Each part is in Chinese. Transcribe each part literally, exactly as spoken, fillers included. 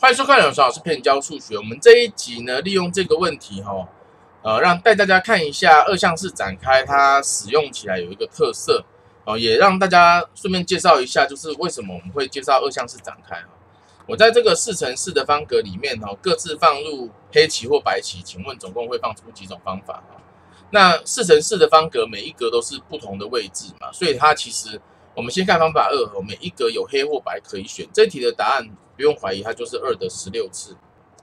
欢迎收看梁老师骗你教数学。我们这一集呢，利用这个问题哈，呃，让带大家看一下二项式展开它使用起来有一个特色哦，也让大家顺便介绍一下，就是为什么我们会介绍二项式展开。我在这个四乘四的方格里面哈，各自放入黑棋或白棋，请问总共会放出几种方法？那四乘四的方格每一格都是不同的位置嘛，所以它其实我们先看方法二，每一格有黑或白可以选。这题的答案不用怀疑，它就是二的十六次。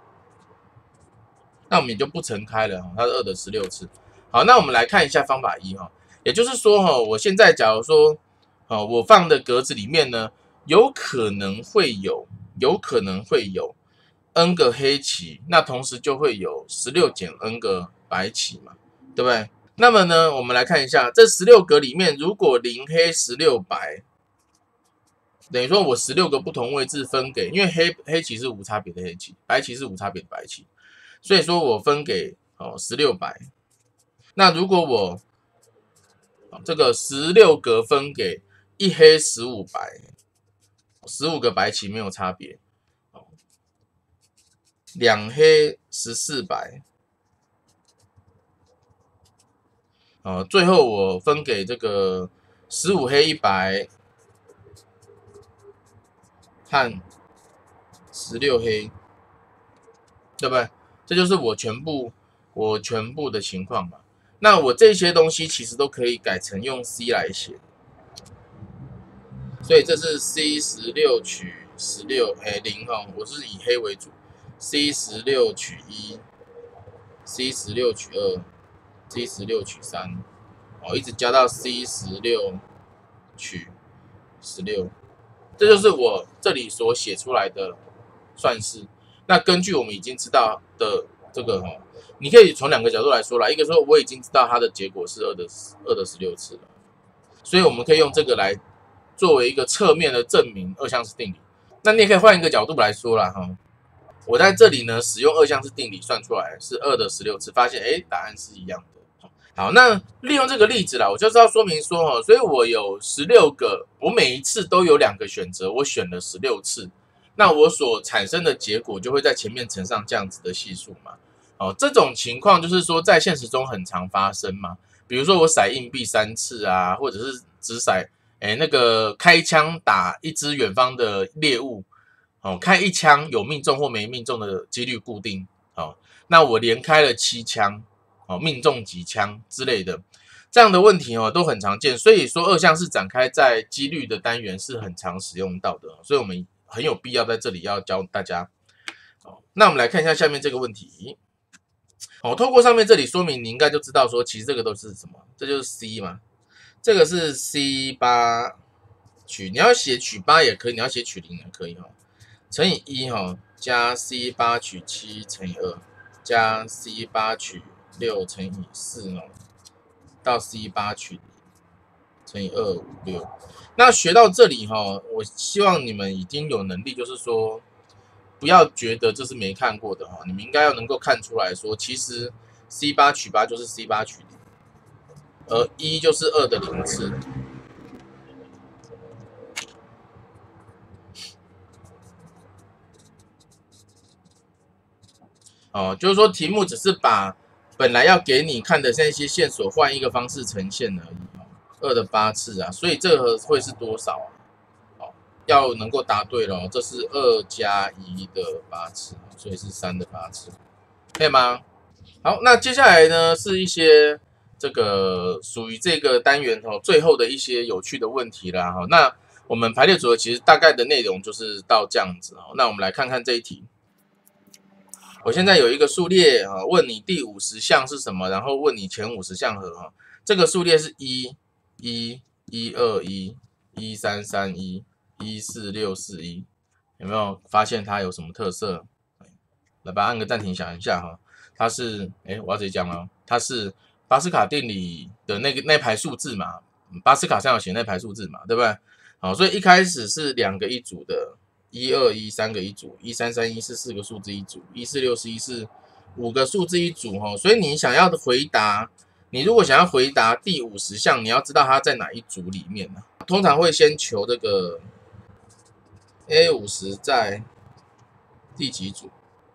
那我们也就不乘开了，它是二的十六次。好，那我们来看一下方法一哈，也就是说哈，我现在假如说，哦，我放的格子里面呢，有可能会有，有可能会有 n 个黑棋，那同时就会有十六减 n 个白棋嘛。对不对？那么呢，我们来看一下这十六格里面，如果零黑十六白，等于说我十六个不同位置分给，因为黑黑棋是无差别的黑棋，白棋是无差别的白棋，所以说我分给哦十六白。那如果我这个十六格分给一黑十五白，十五个白棋没有差别，两黑十四白。呃，最后我分给这个十五黑一白和十六黑，对不对？这就是我全部我全部的情况嘛。那我这些东西其实都可以改成用 C 来写，所以这是 C 十六取十六，哎零哈，我是以黑为主 ，C 十六取一 ，C 十六取二。C 十六取三，哦，一直加到 C 十六取十六，这就是我这里所写出来的算式。那根据我们已经知道的这个哈，你可以从两个角度来说啦，一个说我已经知道它的结果是二的二的十六次了，所以我们可以用这个来作为一个侧面的证明二项式定理。那你也可以换一个角度来说啦哈。我在这里呢，使用二项式定理算出来是二的十六次，发现哎，答案是一样的。好，那利用这个例子啦，我就是要说明说哦，所以我有十六个，我每一次都有两个选择，我选了十六次，那我所产生的结果就会在前面乘上这样子的系数嘛。哦，这种情况就是说在现实中很常发生嘛。比如说我骰硬币三次啊，或者是掷骰，哎，那个开枪打一只远方的猎物，哦，开一枪有命中或没命中的几率固定，哦，那我连开了七枪。哦，命中几枪之类的，这样的问题哦都很常见，所以说二项式展开在几率的单元是很常使用到的，所以我们很有必要在这里要教大家。哦，那我们来看一下下面这个问题。哦，透过上面这里说明，你应该就知道说，其实这个都是什么？这就是 C 嘛，这个是 C 八 取，你要写取八也可以，你要写取零也可以哈、哦，乘以一哈、哦，加 C 八 取七乘以二，加 C 八 取六乘以四哦，到 C 八 取零乘以二五六。那学到这里哈、哦，我希望你们已经有能力，就是说不要觉得这是没看过的哈、哦，你们应该要能够看出来说，其实 C 八 取八就是 C 八 取零，而一就是二的零次。哦，就是说题目只是把本来要给你看的那些线索换一个方式呈现而已。二的八次啊，所以这个会是多少啊？哦，要能够答对了，这是二加一的八次，所以是三的八次，可以吗？好，那接下来呢是一些这个属于这个单元哦最后的一些有趣的问题啦。哈，那我们排列组合其实大概的内容就是到这样子哦。那我们来看看这一题。我现在有一个数列啊，问你第五十项是什么，然后问你前五十项和哈。这个数列是一、一、一二一、一三三一、一四六四一，有没有发现它有什么特色？来吧，按个暂停想一下哈。它是，哎，我要直接讲了，它是巴斯卡定理的那个那排数字嘛，巴斯卡上有写那排数字嘛，对不对？好，所以一开始是两个一组的。一二一三个一组，一三三一是四个数字一组，一四六四一是五个数字一组哈。所以你想要的回答，你如果想要回答第五十项，你要知道它在哪一组里面呢？通常会先求这个 A 五十在第几组，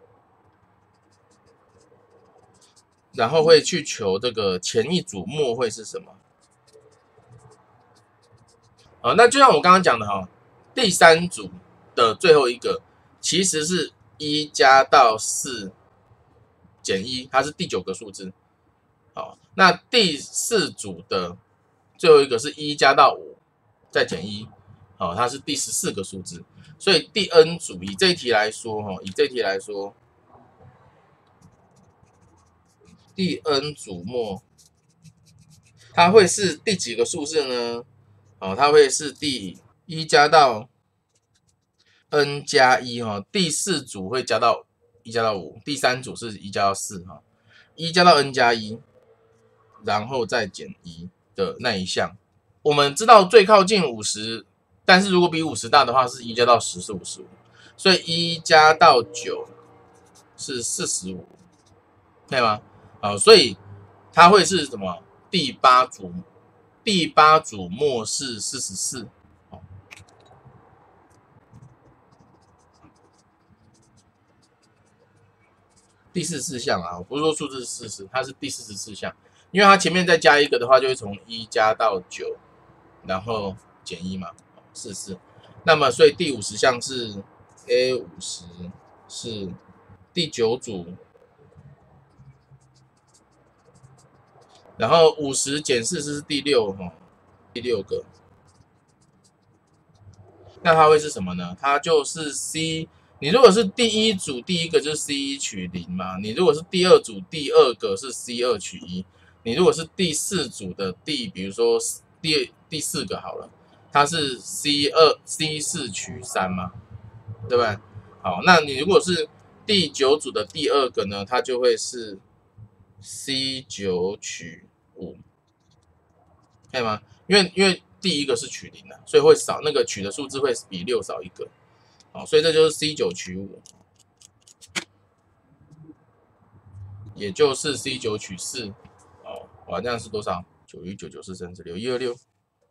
然后会去求这个前一组末会是什么。啊，那就像我刚刚讲的哈，第三组的最后一个其实是一加到四减一，它是第九个数字。好，那第四组的最后一个是一加到五再减一，好，它是第十四个数字。所以第 n 组以这一题来说，哈，以这一题来说，第 n 组末它会是第几个数字呢？哦，它会是第一加到 n 加一哈，第四组会加到一加到五，第三组是一加到四哈，一加到 n 加一，然后再减一的那一项。我们知道最靠近五十，但是如果比五十大的话，是一加到十是五十五，所以一加到九是四十五，可以吗？好，所以它会是什么？第八组，第八组末是四十四。第四十四项啊，我不是说数字是四十，它是第四十四项，因为它前面再加一个的话，就会从一加到九，然后减一嘛，四十四。那么所以第五十项是 A 五十是第九组，然后五十减四十是第六哈，第六个。那它会是什么呢？它就是 C。你如果是第一组第一个就是 C 一 取零嘛，你如果是第二组第二个是 C 二 取一，你如果是第四组的第，比如说第第四个好了，它是 C 二 C 四 取三嘛，对不对？好，那你如果是第九组的第二个呢，它就会是 C 九 取五，可以吗？因为因为第一个是取零的，所以会少那个取的数字会比六少一个。好，所以这就是 C 九 取五，也就是 C 九 取四。哦，哇，这样是多少？九一九九四三十六一二六。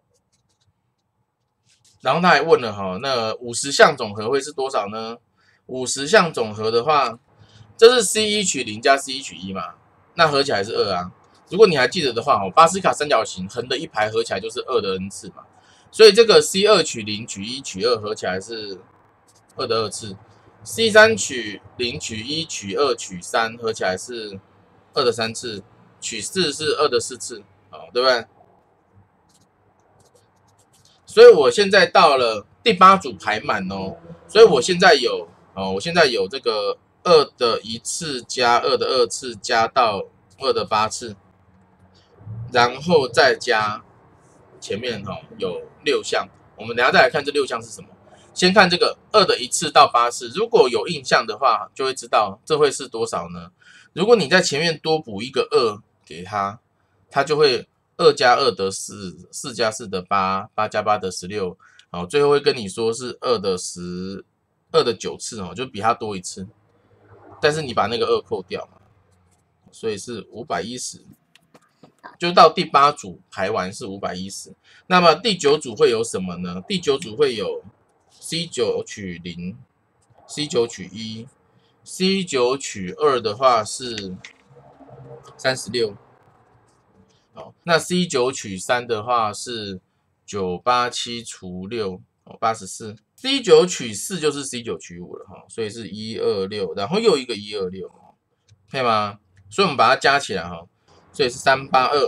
然后他还问了哈，那五十项总和会是多少呢？五十项总和的话，这是 C 一 取零加 C 一 取一嘛，那合起来是二啊。如果你还记得的话，哦，巴斯卡三角形横的一排合起来就是二的 n 次嘛，所以这个 C 二 取零取一取二合起来是二的二次 ，C 三 取零取一取二取三合起来是二的三次，取四是二的四次，好，对不对？所以我现在到了第八组排满哦，所以我现在有哦，我现在有这个二的一次加二的二次加到二的八次，然后再加前面哈，哦，有六项，我们等一下再来看这六项是什么。先看这个二的一次到八次，如果有印象的话，就会知道这会是多少呢？如果你在前面多补一个二给它，它就会二加二得四，四加四得八，八加八得十六，好，最后会跟你说是二的十，二的九次哦，就比它多一次，但是你把那个二扣掉嘛，所以是五百一十。就到第八组排完是五百一十，那么第九组会有什么呢？第九组会有 C 九 取零 ，C 九 取一 ，C 九 取二的话是三十六，好，那 C 九 取三的话是九八七除六，哦，八十四。C 九 取四就是 C 九 取五了哈，所以是一二六，然后又一个一二六，可以吗？所以我们把它加起来哈，所以是三八二。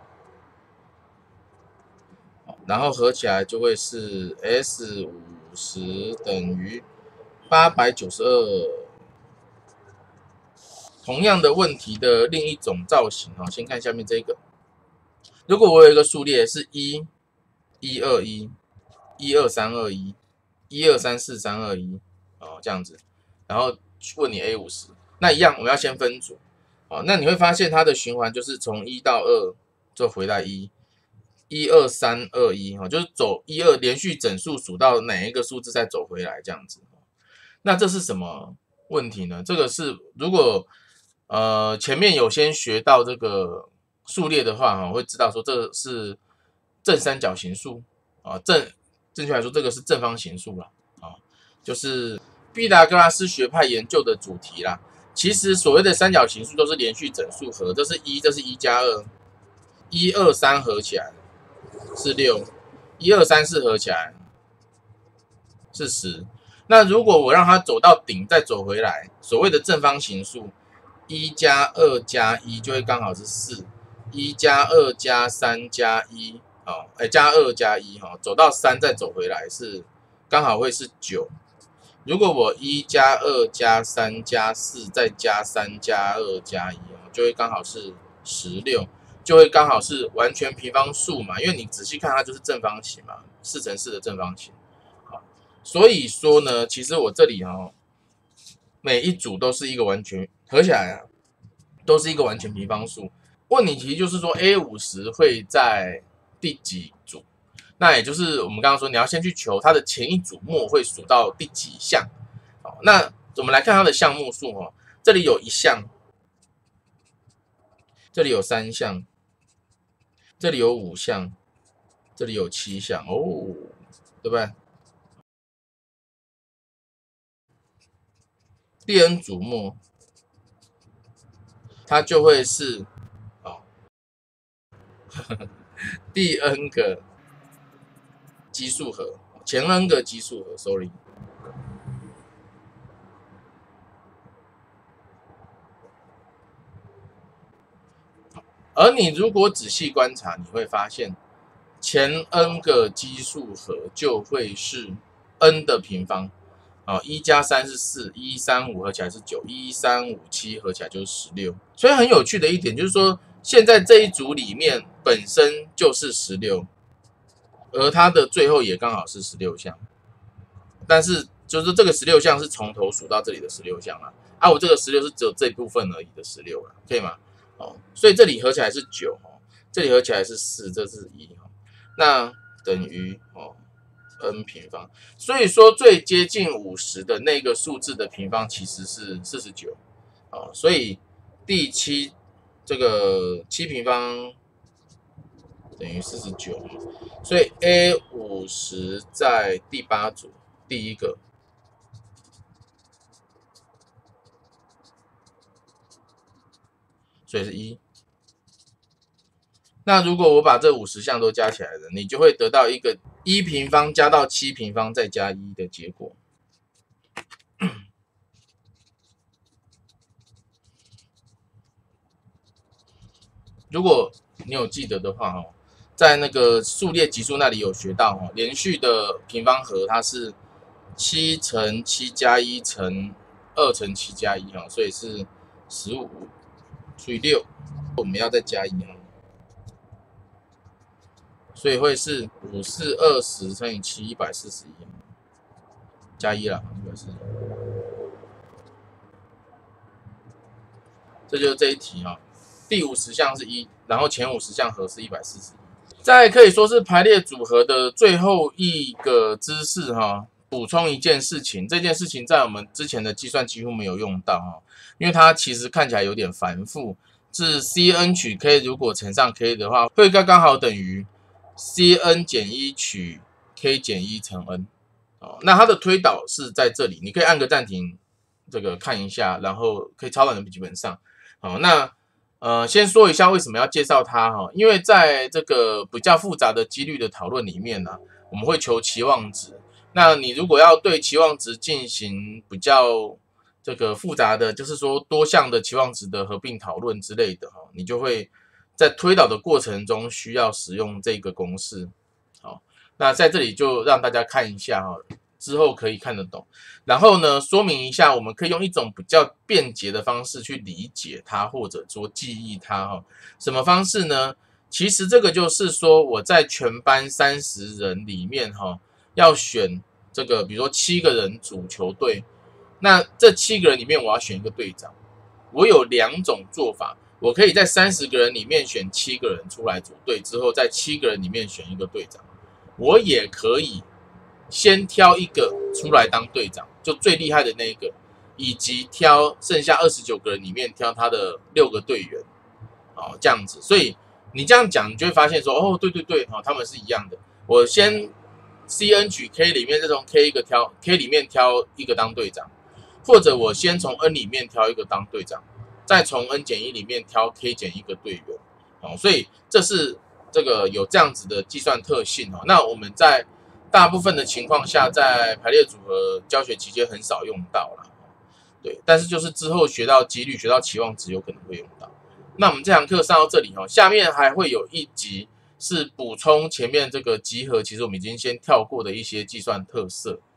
然后合起来就会是 S 五十等于八百九十二。同样的问题的另一种造型啊，先看下面这个。如果我有一个数列是一、一二一、一二三二一、一二三四三二一哦，这样子，然后问你 A 五十，那一样我们要先分组哦。那你会发现它的循环就是从一到二，就回来一。一二三二一哈，就是走一二连续整数数到哪一个数字再走回来这样子。那这是什么问题呢？这个是如果呃前面有先学到这个数列的话哈，会知道说这是正三角形数啊，正正确来说这个是正方形数啦啊，就是毕达哥拉斯学派研究的主题啦。其实所谓的三角形数都是连续整数和，这是一，这是一加二，一二三合起来是六，一二三四合起来是十。那如果我让它走到顶再走回来，所谓的正方形数，一加二加一就会刚好是四，一加二加三加一，哦，哎，加二加一哈，走到三再走回来是刚好会是九。如果我一加二加三加四再加三加二加一，就会刚好是十六，就会刚好是完全平方数嘛，因为你仔细看它就是正方形嘛，四乘四的正方形。好，所以说呢，其实我这里哈，每一组都是一个完全合起来啊，都是一个完全平方数。问题其实就是说 A 五十会在第几组？那也就是我们刚刚说，你要先去求它的前一组末会数到第几项。好，那我们来看它的项目数哦，这里有一项，这里有三项，这里有五项，这里有七项哦，对不对？第 n 组末，它就会是哦，第 n 个奇数和，前 n 个奇数和 ，sorry。而你如果仔细观察，你会发现前 n 个奇数和就会是 n 的平方。啊，一加三是四，一三五合起来是九，一三五七合起来就是十六。所以很有趣的一点就是说，现在这一组里面本身就是十六，而它的最后也刚好是十六项。但是就是这个十六项是从头数到这里的十六项啊，啊，我这个十六是只有这部分而已的十六了，可以吗？哦，所以这里合起来是九，这里合起来是四，这是一，那等于哦。n 平方，所以说最接近五十的那个数字的平方其实是四十九，啊，所以第七这个七平方等于四十九，所以 A 五十在第八组第一个，所以是一。那如果我把这五十项都加起来了，你就会得到一个一平方加到七平方再加一的结果。如果你有记得的话，哦，在那个数列级数那里有学到，哦，连续的平方和它是七乘七加一乘二乘七加一，所以是十五除以六，我们要再加一。所以会是五四二十乘以七，一百四十一，加一啦，一百四十一。这就是这一题哈，哦，第五十项是一，然后前五十项和是一百四十一。再可以说是排列组合的最后一个知识哈，补充一件事情，这件事情在我们之前的计算几乎没有用到哈，因为它其实看起来有点繁复。是 Cn 取 k 如果乘上 k 的话，会刚刚好等于。Cn 减一取 k 减一乘 n， 哦，那它的推导是在这里，你可以按个暂停，这个看一下，然后可以抄到你的笔记本上。好，那呃，先说一下为什么要介绍它哈，因为在这个比较复杂的几率的讨论里面呢，啊，我们会求期望值。那你如果要对期望值进行比较这个复杂的，就是说多项的期望值的合并讨论之类的哈，你就会。在推导的过程中需要使用这个公式，好，那在这里就让大家看一下哈，之后可以看得懂。然后呢，说明一下，我们可以用一种比较便捷的方式去理解它，或者说记忆它哈。什么方式呢？其实这个就是说，我在全班三十人里面哈，要选这个，比如说七个人组球队，那这七个人里面我要选一个队长，我有两种做法。我可以在三十个人里面选七个人出来组队，之后在七个人里面选一个队长。我也可以先挑一个出来当队长，就最厉害的那一个，以及挑剩下二十九个人里面挑他的六个队员，哦，这样子。所以你这样讲，你就会发现说，哦，对对对，哦，他们是一样的。我先 C N 取 K 里面再从 K 一个挑 K 里面挑一个当队长，或者我先从 N 里面挑一个当队长，再从 N 减一里面挑 K 减一个队员。哦，所以这是这个有这样子的计算特性哦。那我们在大部分的情况下，在排列组合教学期间很少用到啦。对，但是就是之后学到几率、学到期望值，有可能会用到。那我们这堂课上到这里哦，下面还会有一集是补充前面这个集合，其实我们已经先跳过的一些计算特色。